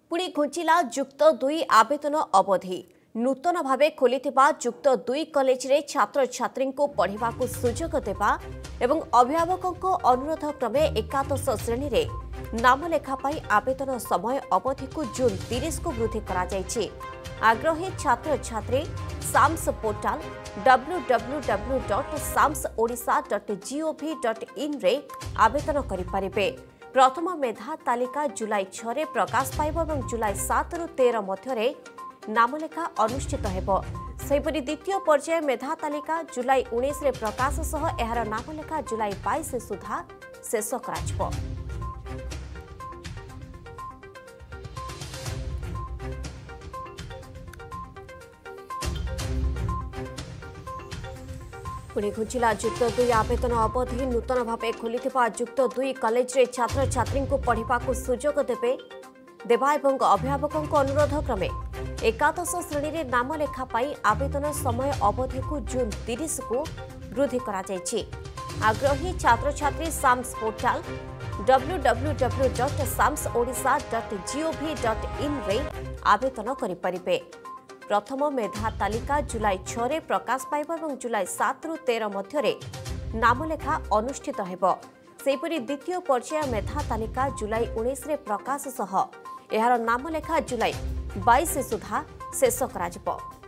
पुणी घुंचिला जुक्त 2 आवेदन अवधि नूतन भाव खोली जुक्त 2 कॉलेज रे छात्र छात्री को पढ़ा सुजोग देवा एवं अभिभावकों अनुरोध क्रमे एकादश श्रेणी रे नाम लेखापाई आवेदन समय अवधि को जून 30 को वृद्धि करा जायछि। आग्रही छात्र छात्री साम्स पोर्टाल www.samsodisha.gov.in रे आवेदन करि परिबे। प्रथम मेधा तालिका जुलाई 6 रे प्रकाश पाइब और जुलाई 7 रु 13 मध्य नामलेखा अनुष्ठित हेबो। सेहिपरि द्वितीय पर्याय मेधा तालिका जुलाई 19 रे प्रकाश सह एहार नामलेखा जुलाई 22 सुधा शेष कराजिबो। पुणी घुंचिला जुक्त 2 आवेदन अवधि नूतन भाव खोली जुक्त 2 कॉलेज रे छात्र छात्री को पढ़ा सुजोग देवा एवं अभिभावकों अनुरोध क्रमे एकादश श्रेणी रे नाम लेखा पाई आवेदन समय अवधि को जून 30 को वृद्धि करा जायछि। आग्रही छात्र छात्री साम्स पोर्टाल www.samsodisha.gov.in रे आवेदन करि परिबे। प्रथम मेधा तालिका जुलाई 6 रे प्रकाश पाइब और जुलाई 7 रु 13 मध्य नामलेखा अनुष्ठित हेबो। सेहिपरि द्वितीय पर्याय मेधा तालिका जुलाई 19 रे प्रकाश सह एहार नामलेखा जुलाई 22 सुधा शेष कराजिबो।